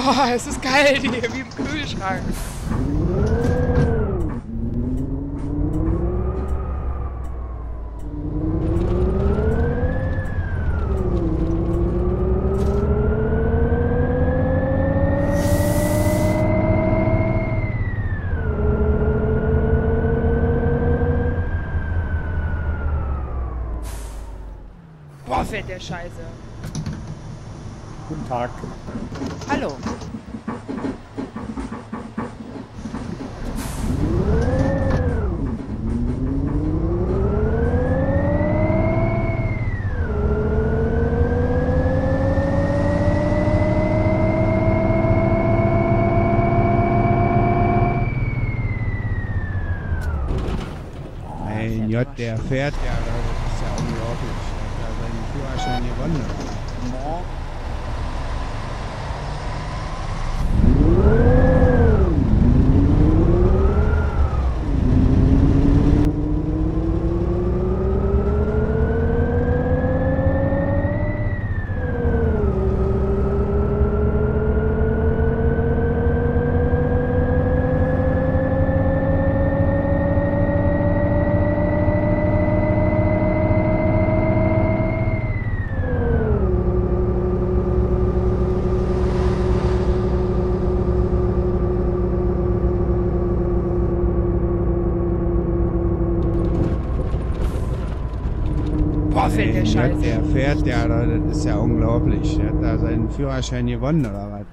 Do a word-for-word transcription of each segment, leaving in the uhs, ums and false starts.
Boah, es ist kalt hier, wie im Kühlschrank. Boah, fährt der Scheiße. Guten Tag. Hallo. Mein Gott, der fährt ja, das ist ja unglaublich. Der hat ja seinen Führerschein gewonnen. Boah, fährt der Mein Scheiße. Gott, der fährt ja, das ist ja unglaublich. Der hat da seinen Führerschein gewonnen, oder was?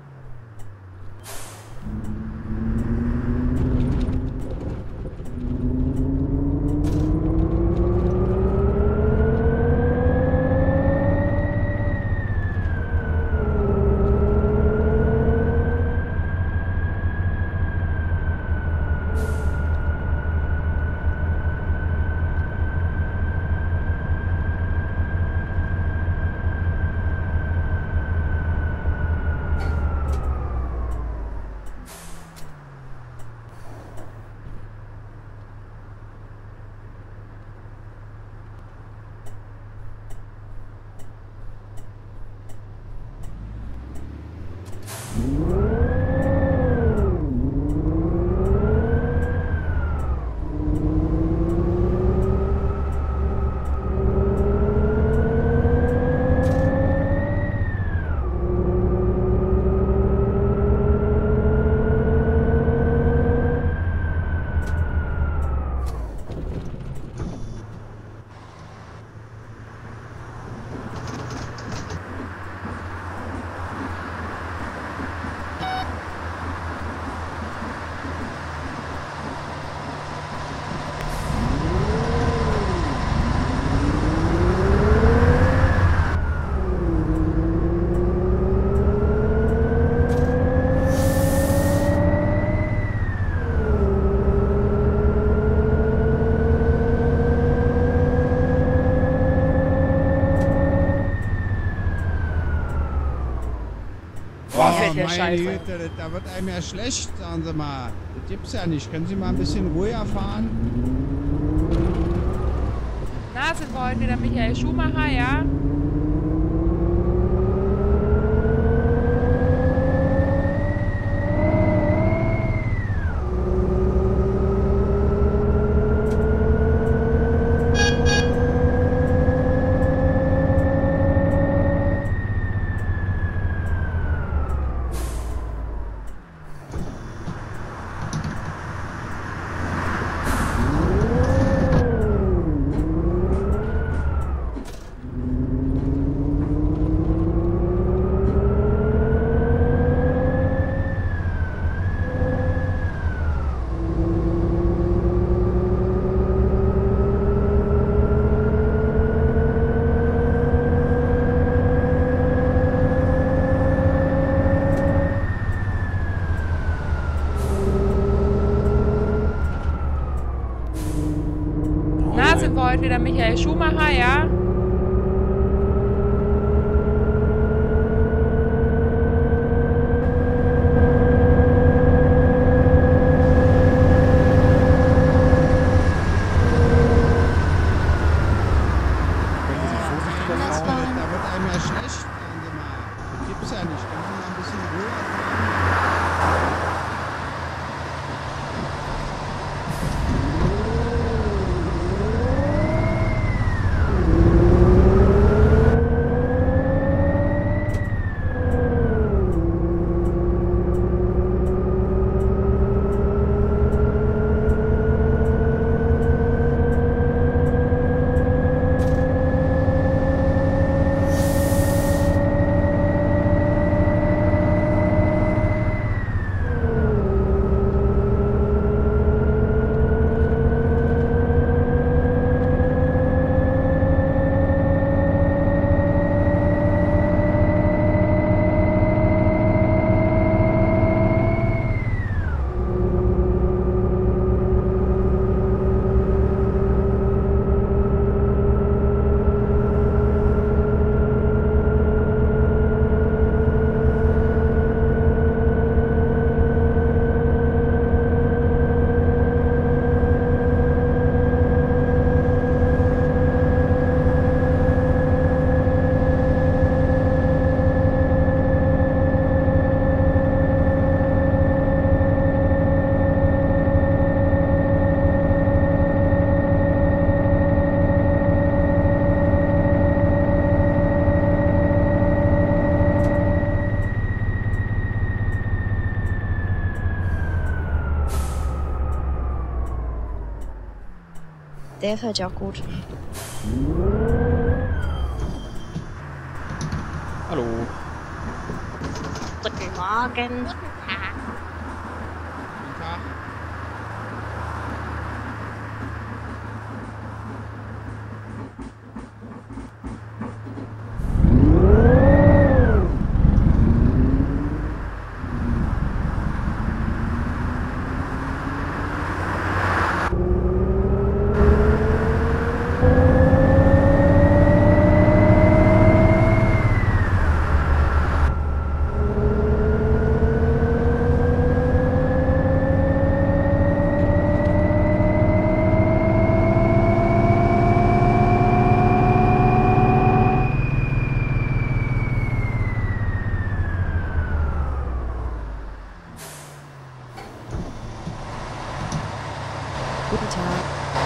Boah, fährt der Meine Scheiße. Güte, das- da wird einem ja schlecht, sagen Sie mal. Das gibt's ja nicht. Können Sie mal ein bisschen ruhiger fahren? Na, sind wir heute wieder Michael Schumacher, ja? Na, sind wir heute wieder Michael Schumacher, ja? Können Sie sich vorsichtiger Das fahren? da wird einem ja schlecht, sagen Sie mal. Das gibt's ja nicht. Können Sie mal ein bisschen ruhiger Der fährt ja auch gut. Hallo. Guten Morgen. Guten Tag. Guten Tag.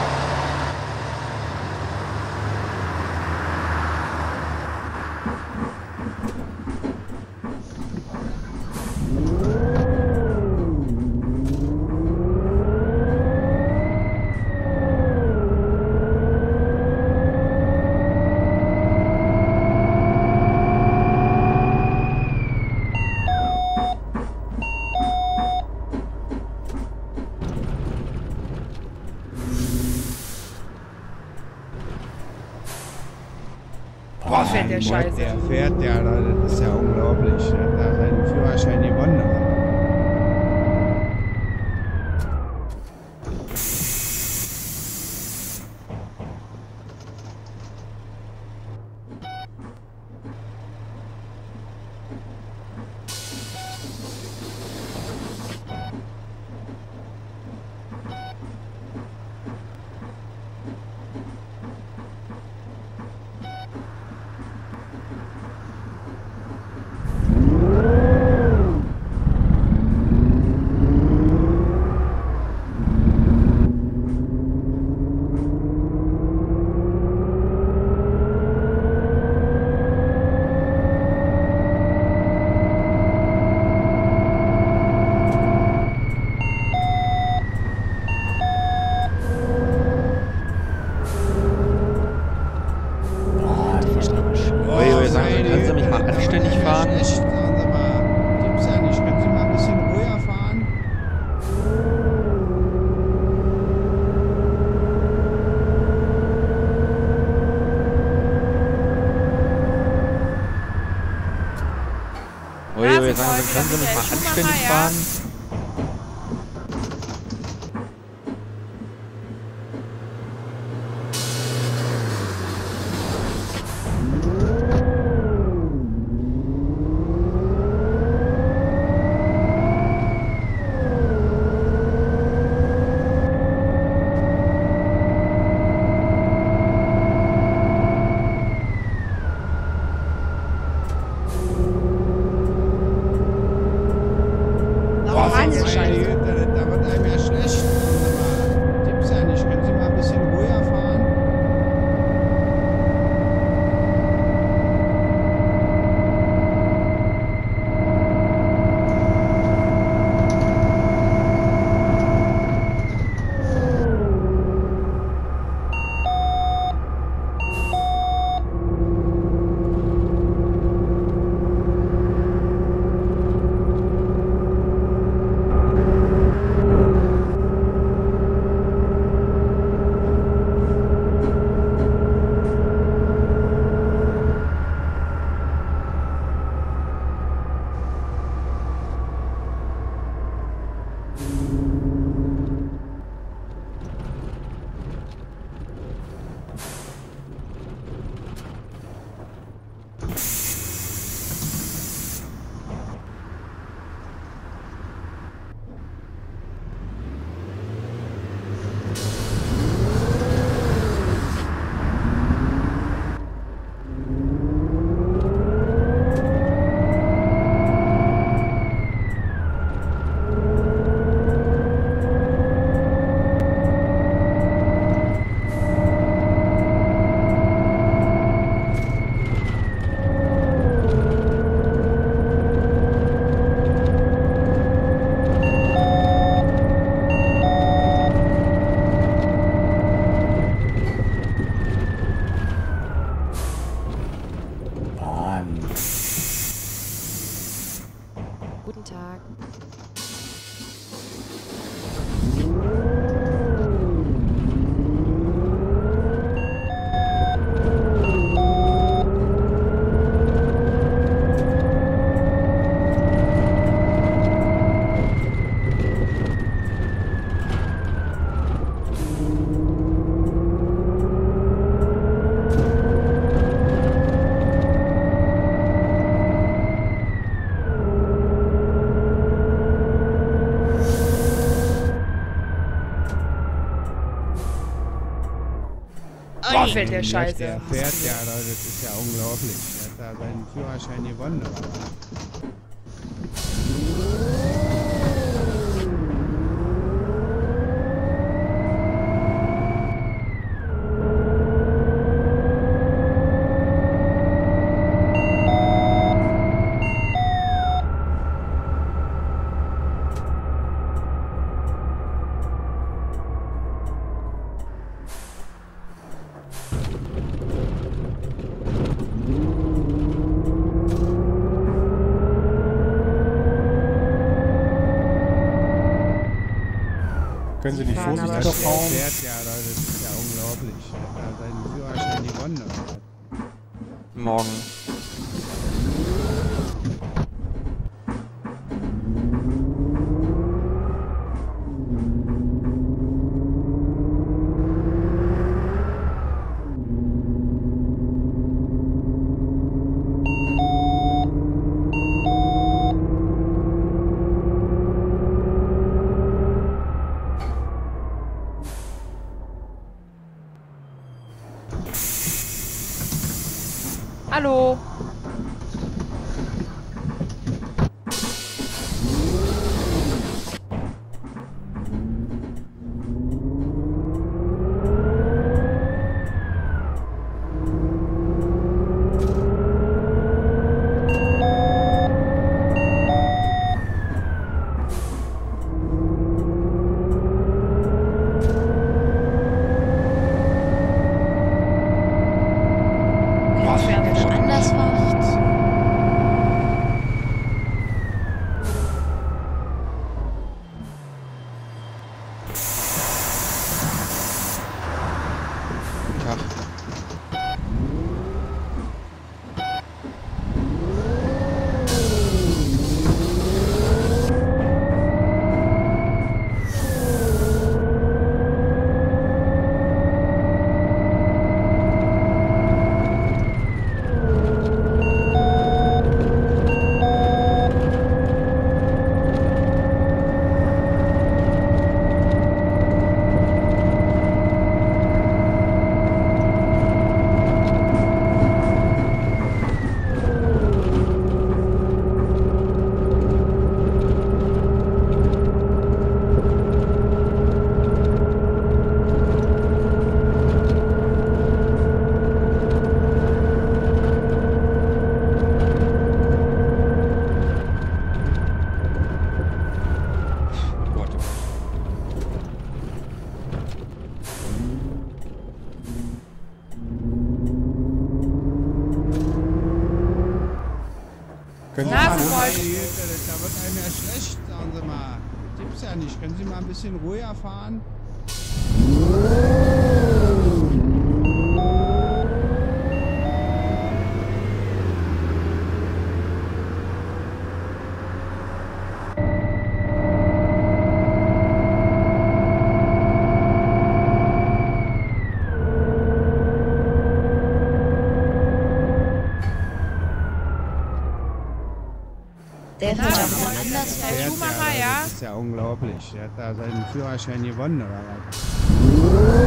Boah, fährt der Gott, Scheiße. Der fährt ja, Leute, das ist ja unglaublich. Der hat da seinen Führerschein gewonnen. Können Sie mich mal anständig fahren? Schlecht, sagen Sie mal. Gibt's ja nicht. Können Sie mal ein bisschen ruhiger fahren? Uiuiui, sagen Sie, können Sie mich mal anständig fahren? Boah, fällt der Der Scheiße. Der fährt ja, das ist ja unglaublich. Der hat da seinen Führerschein gewonnen. Oder was? Können Sie nicht fahren aber vorsichtiger schnell. Der fahren? fährt ja, das ist ja unglaublich. Der hat da seinen Führerschein gewonnen. Oder was? Morgen. Hallo. Wer das anders macht. Tag. Gott. Können Sie Na, fahren? für Meine euch. Güte, da wird einem ja schlecht, sagen Sie mal. Das gibt's ja nicht. Können Sie mal ein bisschen ruhiger fahren? Der Na, fährt für auch euch. mal anders. Herr Fährt Schumacher, ja, ja? das ist ja unglaublich. Der hat da seinen Führerschein gewonnen. Oder was?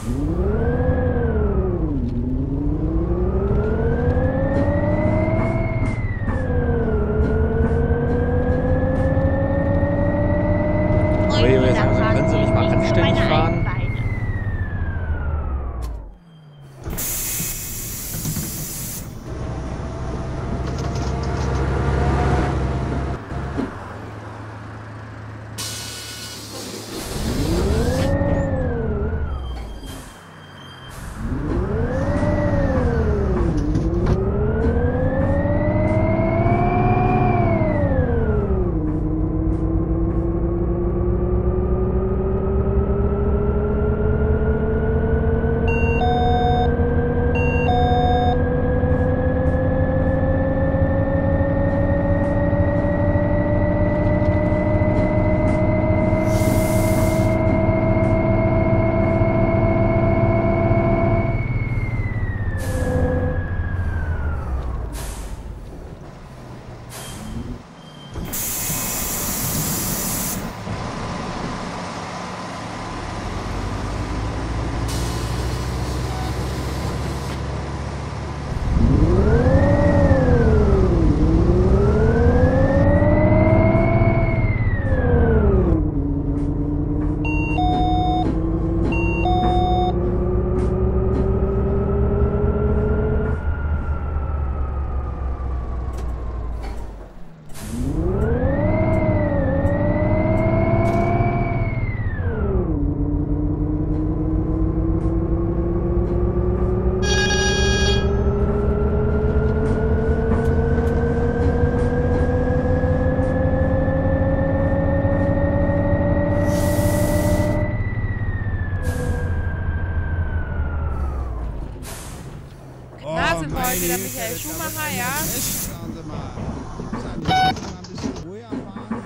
Ui, ui, sagen Sie, können Sie nicht mal anständig fahren? Nasenbeul, der Michael Schumacher, ja. Schlecht, sagen Sie mal. Gibt's ja nicht. Können Sie mal ein bisschen ruhiger fahren?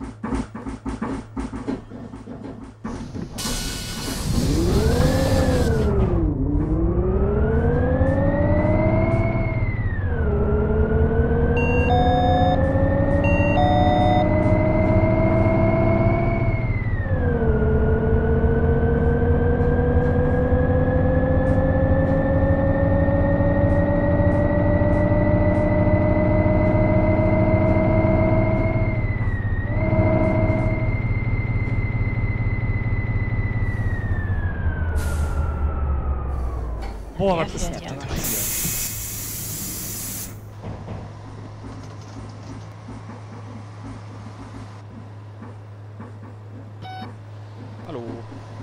Boah, Ja, was ist ja, denn ja. das hier? Hallo.